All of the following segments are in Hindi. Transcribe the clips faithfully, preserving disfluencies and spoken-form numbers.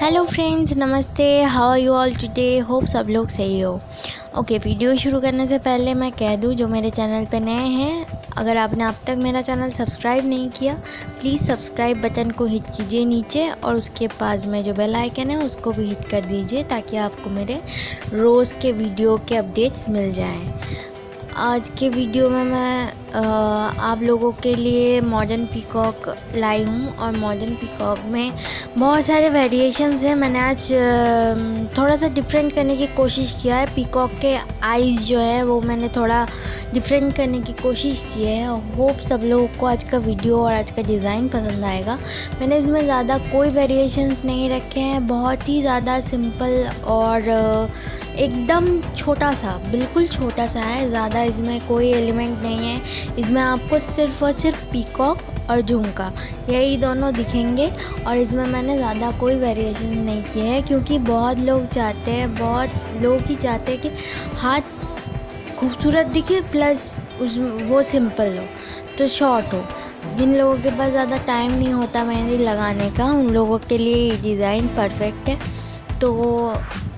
हेलो फ्रेंड्स, नमस्ते। How are you all today? Hope सब लोग सही हो। ओके, वीडियो शुरू करने से पहले मैं कह दूं, जो मेरे चैनल पे नए हैं, अगर आपने अब तक मेरा चैनल सब्सक्राइब नहीं किया, प्लीज़ सब्सक्राइब बटन को हिट कीजिए नीचे, और उसके पास में जो बेल आइकन है उसको भी हिट कर दीजिए, ताकि आपको मेरे रोज़ के वीडियो के अपडेट्स मिल जाएं। आज के वीडियो में मैं आ, आप लोगों के लिए मॉडर्न पीकॉक लाई हूँ, और मॉडर्न पीकॉक में बहुत सारे वेरिएशंस हैं। मैंने आज थोड़ा सा डिफरेंट करने की कोशिश किया है। पीकॉक के आईज़ जो है वो मैंने थोड़ा डिफरेंट करने की कोशिश की है। होप सब लोगों को आज का वीडियो और आज का डिज़ाइन पसंद आएगा। मैंने इसमें ज़्यादा कोई वेरिएशंस नहीं रखे हैं, बहुत ही ज़्यादा सिंपल और एकदम छोटा सा, बिल्कुल छोटा सा है। ज़्यादा इसमें कोई एलिमेंट नहीं है। इसमें आपको सिर्फ और सिर्फ पीकॉक और झुमका, यही दोनों दिखेंगे, और इसमें मैंने ज़्यादा कोई वेरिएशन नहीं किए हैं, क्योंकि बहुत लोग चाहते हैं, बहुत लोग ही चाहते हैं कि हाथ खूबसूरत दिखे प्लस उस वो सिंपल हो, तो शॉर्ट हो। जिन लोगों के पास ज़्यादा टाइम नहीं होता मेहंदी लगाने का, उन लोगों के लिए ये डिज़ाइन परफेक्ट है। तो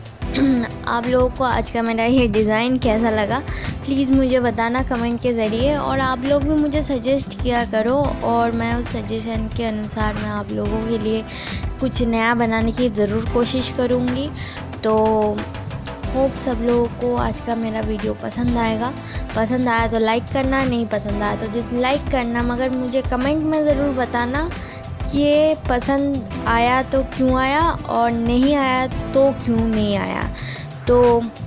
आप लोगों को आज का मेरा ये डिज़ाइन कैसा लगा, प्लीज़ मुझे बताना कमेंट के ज़रिए, और आप लोग भी मुझे सजेस्ट किया करो, और मैं उस सजेशन के अनुसार मैं आप लोगों के लिए कुछ नया बनाने की ज़रूर कोशिश करूँगी। तो होप सब लोगों को आज का मेरा वीडियो पसंद आएगा। पसंद आया तो लाइक करना, नहीं पसंद आया तो डिसलाइक करना, मगर मुझे कमेंट में ज़रूर बताना ये पसंद आया तो क्यों आया, और नहीं आया तो क्यों नहीं आया। तो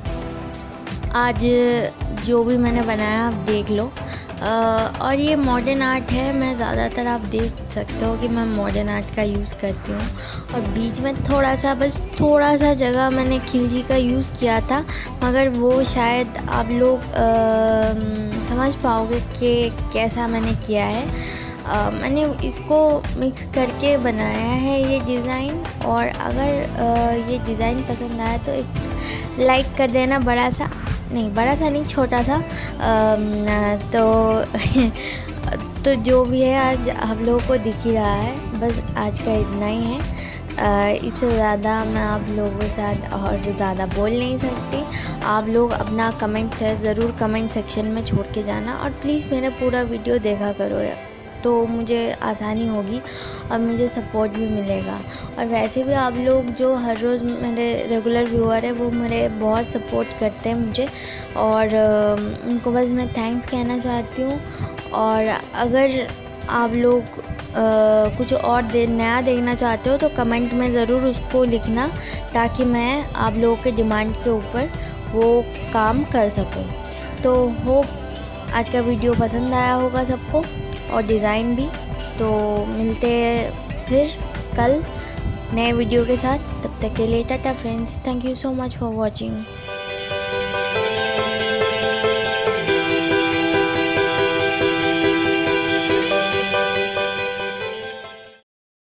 आज जो भी मैंने बनाया आप देख लो। आ, और ये मॉडर्न आर्ट है। मैं ज़्यादातर आप देख सकते हो कि मैं मॉडर्न आर्ट का यूज़ करती हूँ, और बीच में थोड़ा सा, बस थोड़ा सा जगह मैंने खिलजी का यूज़ किया था, मगर वो शायद आप लोग आ, समझ पाओगे कि कैसा मैंने किया है। Uh, मैंने इसको मिक्स करके बनाया है ये डिज़ाइन, और अगर uh, ये डिज़ाइन पसंद आया तो एक लाइक कर देना, बड़ा सा नहीं, बड़ा सा नहीं, छोटा सा। uh, तो तो जो भी है आज आप लोगों को दिख ही रहा है, बस आज का इतना ही है। uh, इससे ज़्यादा मैं आप लोगों के साथ और ज़्यादा बोल नहीं सकती। आप लोग अपना कमेंट ज़रूर कमेंट सेक्शन में छोड़ के जाना, और प्लीज़ मेरा पूरा वीडियो देखा करो यार, तो मुझे आसानी होगी और मुझे सपोर्ट भी मिलेगा। और वैसे भी आप लोग जो हर रोज़ मेरे रेगुलर व्यूअर है, वो मेरे बहुत सपोर्ट करते हैं मुझे, और उनको बस मैं थैंक्स कहना चाहती हूँ। और अगर आप लोग आ, कुछ और दे नया देखना चाहते हो तो कमेंट में ज़रूर उसको लिखना, ताकि मैं आप लोगों के डिमांड के ऊपर वो काम कर सकूँ। तो होप आज का वीडियो पसंद आया होगा सबको, और डिज़ाइन भी। तो मिलते हैं फिर कल नए वीडियो के साथ। तब तक के लिए tata friends. Thank you so much for watching.